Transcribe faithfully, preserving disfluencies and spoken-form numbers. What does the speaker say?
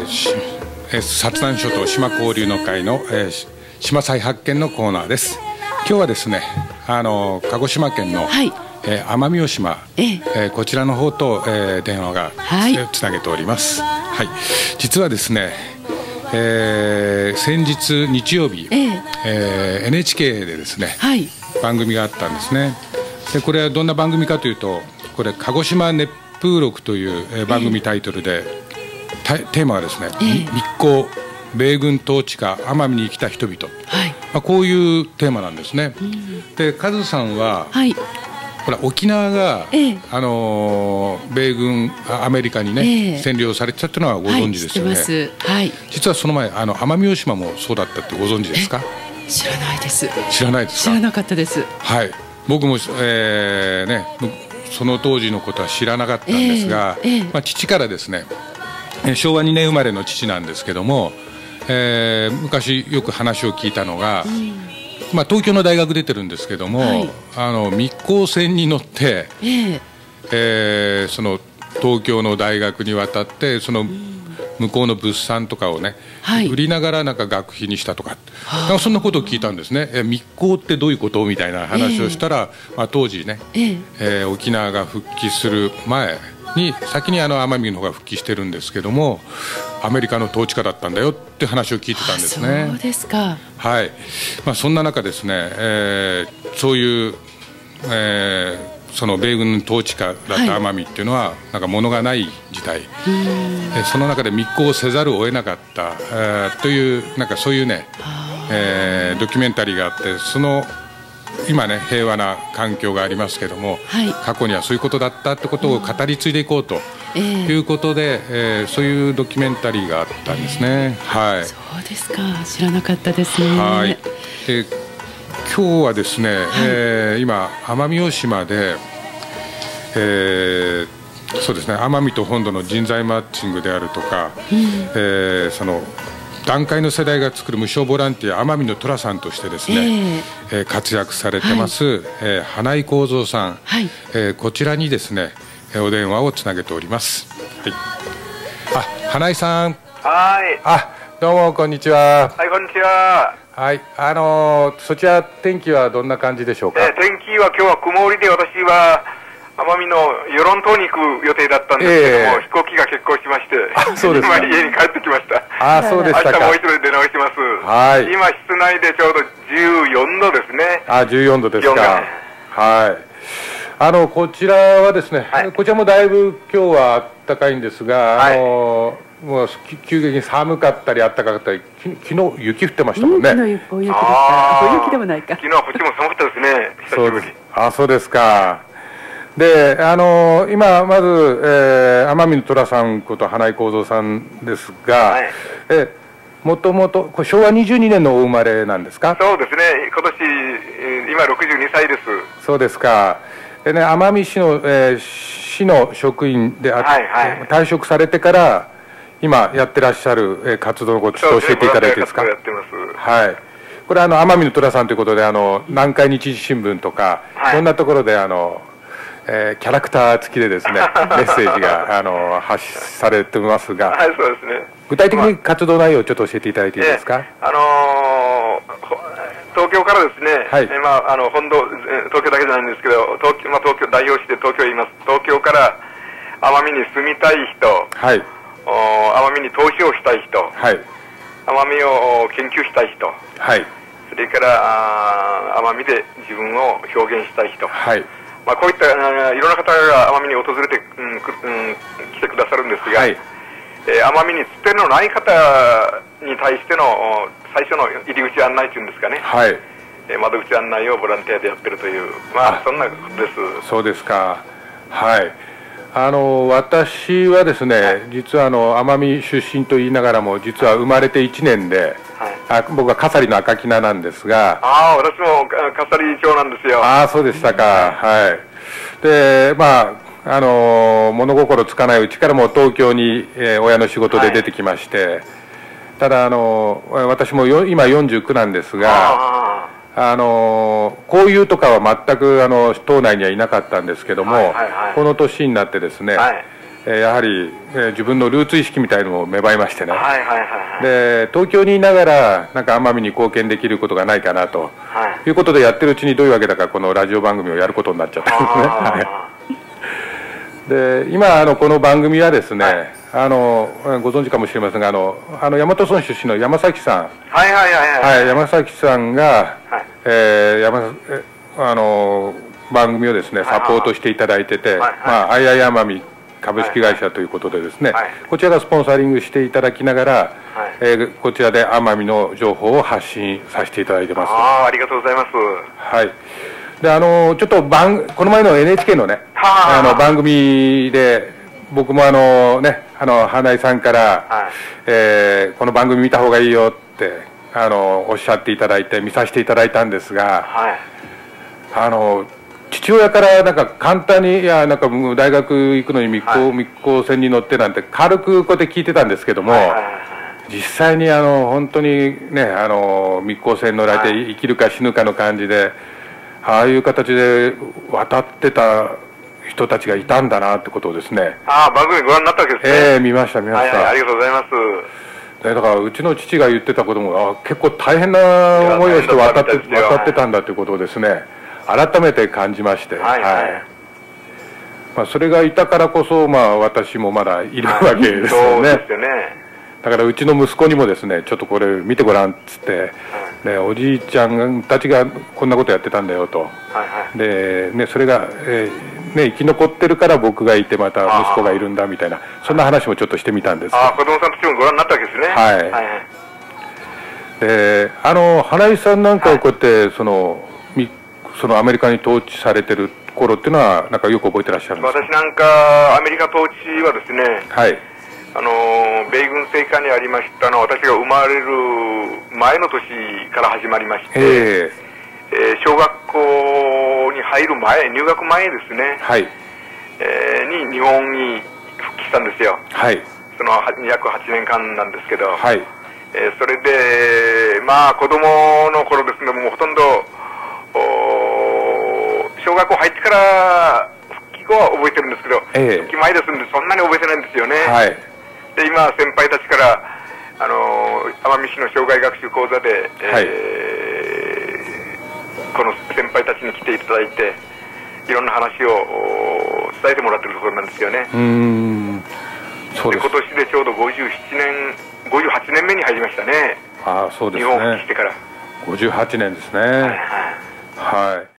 ー、薩南諸島島交流の会の、えー、島再発見のコーナーです。今日はですね、あの鹿児島県の、はい、えー、奄美大島、えーえー、こちらの方と、えー、電話が、はい、つなげております。はい、実はですね、えー、先日日曜日、えーえー、エヌエイチケー でですね、はい、番組があったんですね。でこれはどんな番組かというと、これ鹿児島熱風録という、えー、番組タイトルで、えー、テーマはですね、えー、密航米軍統治下奄美に生きた人々、はい、まあ、こういうテーマなんですね。うん、でカズさんは、はい、ほら沖縄が、えーあのー、米軍アメリカにね、えー、占領されてたっていうのはご存知ですよね。はい、知ってます。はい、実はその前あの奄美大島もそうだったってご存知ですか？ 知らないです。 知らないですか？ 知らなかったです。 はい、僕も、えーね、その当時のことは知らなかったんですが、えーえーまあ、父からですね、しょうわにねん生まれの父なんですけども、えー、昔よく話を聞いたのが、うん、まあ、東京の大学出てるんですけども、はい、あの密航船に乗って、えーえー、その東京の大学に渡ってその、うん、向こうの物産とかをね、はい、売りながらなんか学費にしたとか、なんかそんなことを聞いたんですね。え密航ってどういうことみたいな話をしたら、えーまあ、当時ね、えーえー、沖縄が復帰する前に先にあの奄美の方が復帰してるんですけども、アメリカの統治下だったんだよって話を聞いてたんですね。 そうですか。 はい、まあ、そんな中ですね、えー、そういう、えー、その米軍統治下だった奄美っていうのは、はい、なんか物がない時代、えー、その中で密航せざるを得なかった、えー、というなんかそういうね、えー、ドキュメンタリーがあって、その今ね平和な環境がありますけども、はい、過去にはそういうことだったってことを語り継いでいこうということで、えー、そういうドキュメンタリーがあったんですね。はい、 そうですか。知らなかったですね。 はい、で今日はですね、はい、えー、今奄美大島で、えー、そうですね、奄美と本土の人材マッチングであるとか、うん、えー、その団塊の世代が作る無償ボランティア奄美の寅さんとしてですね、えーえー、活躍されてます、はい、えー、花井幸三さん、はい、えー、こちらにですねお電話をつなげております。はい、あ、花井さん。 はい。 あ、どうもこんにちは。 はい、こんにちは。 はい、あのー、そちら天気はどんな感じでしょうか？ えー、天気は今日は曇りで、私は奄美の与論島に行く予定だったんですけども、えー、飛行機が欠航しまして、あ、そうですか。今家に帰ってきました。 あ、そうでしたか。 明日もう一度出直します。はい。今室内でちょうどじゅうよんどですね。 あ、じゅうよんどですか。ね、はい。あのこちらはですね、はい、こちらもだいぶ今日は暖かいんですが、はい、あのもう急激に寒かったり暖かかったり、昨日雪降ってましたもんね。 昨日大雪でした。大雪でもないか。 昨日はこっちも寒かったですね。久しぶり。 あ、そうですか。で、あの今まず、えー、奄美の寅さんこと花井幸三さんですが、はい、えもともとしょうわにじゅうにねんのお生まれなんですか？ そうですね。今年今ろくじゅうにさいです。 そうですか。でね、奄美市の、えー、市の職員であって、はいはい、退職されてから今やってらっしゃる、えー、活動をちょっと教えていただいていいですか？ やってます。 はい。これあの奄美の寅さんということで、あの南海日時新聞とか、はい、いろんなところであの、えー、キャラクター付きでですねメッセージがあの発されてますが、はい、そうですね。具体的に活動内容をちょっと教えていただいていいですか？ あのー、東京からですね、はい、えまあ、あの本土、東京だけじゃないんですけど、東京、まあ、東京代表して東京言います。東京から奄美に住みたい人、はい、奄美に投資をしたい人、はい、奄美を研究したい人、はい、それから奄美で自分を表現したい人、はい、まあ、こういったいろんな方が奄美に訪れて、うんうん、来てくださるんですが、はい、えー、奄美につてのない方に対しての最初の入り口案内というんですかね、はい、えー、窓口案内をボランティアでやってるという、まあ、そんなことです。そうですか。 はい。あの私はですね、はい、実はあの奄美出身と言いながらも実は生まれていちねんで、はい、あ僕は笠利の赤木名なんですが、 ああ、私も笠利町なんですよ。 ああ、そうでしたか。はい。で、まああの物心つかないうちからもう東京に、えー、親の仕事で出てきまして、はい、ただあの私もよ今よんじゅうきゅうなんですが、あの交友とかは全くあの島内にはいなかったんですけども、はいはいはい、この年になってですね、はい、 えー、やはり、えー、自分のルーツ意識みたいのも芽生えましてね、で東京にいながらなんか奄美に貢献できることがないかなと、はい、いうことでやってるうちにどういうわけだかこのラジオ番組をやることになっちゃったんですね。で今あのこの番組はですね、はい、あのご存知かもしれませんがあのあの大和村出身の山崎さん、はいはいはいはい、山崎さんが、はい、えー、山あの番組をですねサポートしていただいてて、まああいあい奄美株式会社ということでですね、はいはい、こちらがスポンサリングしていただきながら、はい、えー、こちらで奄美の情報を発信させていただいてます。 ああ、ありがとうございます。 はい。で、あのちょっと番この前の エヌエイチケー のね、あの番組で僕もあのね、あの花井さんから、はい、えー、この番組見た方がいいよってあのおっしゃっていただいて見させていただいたんですが、はい、あの。父親からなんか簡単にいやなんか大学行くのに密航、はい、密航船に乗ってなんて軽くこうやって聞いてたんですけども、はいはいはい、実際にあの本当にねあの密航船乗られて生きるか死ぬかの感じで、ああいう形で渡ってた人たちがいたんだなってことをですね。 ああ、番組ご覧になったわけですね。 ええー、見ました見ました、はいはい、 ありがとうございます。 だからうちの父が言ってたこともあ結構大変な思いをして渡って渡ってたんだということをですね、改めて感じまして、はいはい、まあ、それがいたからこそ、まあ、私もまだいるわけですよね。だからうちの息子にもですねちょっとこれ見てごらんっつって、ね、おじいちゃんたちがこんなことやってたんだよと、はいはい、でね、それが、えーね、生き残ってるから僕がいてまた息子がいるんだみたいなそんな話もちょっとしてみたんです。 ああ、子供さんたちもご覧になったわけですね。はい、はいはい、 であの花井さんなんかをこうやって、はい、そのそのアメリカに統治されてる頃っていうのはなんかよく覚えてらっしゃるんですか？ 私なんかアメリカ統治はですね、はい、あの米軍政下にありましたのは私が生まれる前の年から始まりまして、えーえー、小学校に入る前入学前ですね、はい、えー、に日本に復帰したんですよ。はい、その約はちねんかんなんですけど、はい、えー、それでまあ子供の頃ですね、もうほとんど小学校入ってから復帰後は覚えてるんですけど、ええ、復帰前ですんでそんなに覚えてないんですよね。はい、で今先輩たちからあの奄美市の障害学習講座で、はい、えー、この先輩たちに来ていただいていろんな話を伝えてもらってるところなんですよね。うーん、そうです。で今年でちょうどごじゅうななねんごじゅうはちねんめに入りましたね。ああ、そうですね。日本復帰してからごじゅうはちねんですね。はい、はいはい。